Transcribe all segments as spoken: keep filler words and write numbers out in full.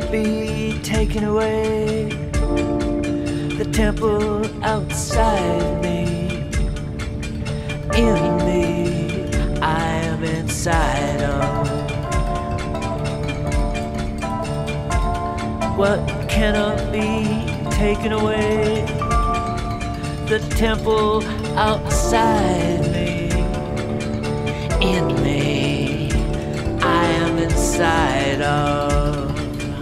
be taken away. The temple outside me, in me, I am inside of. What cannot be taken away? The temple outside me, in me, I am inside of.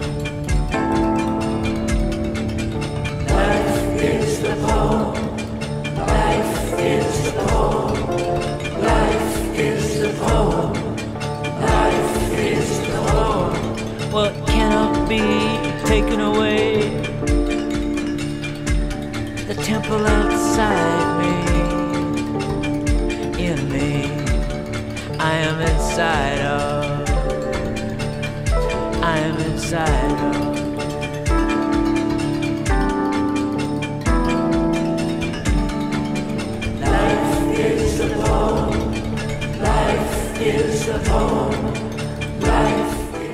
Life is the poem, life is the poem, life is the poem, life is the poem. What cannot be taken away? The temple outside me, in me, I am inside of, I am inside of. Life is the poem, life is the poem, life.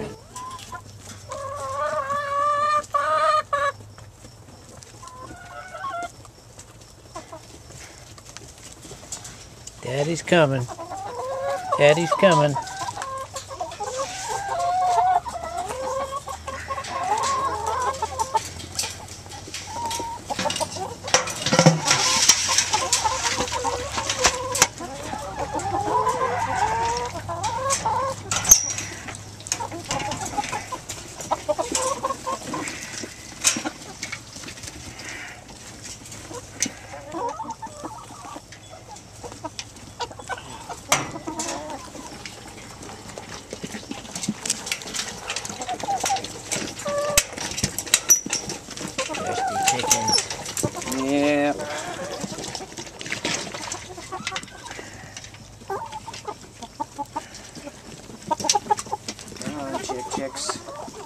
Daddy's coming. Daddy's coming. Yeah. Come on, chick chicks.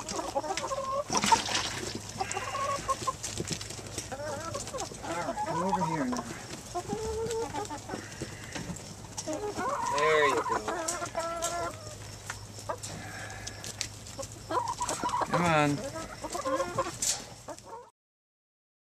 Alright, come over here now. There you go. Come on.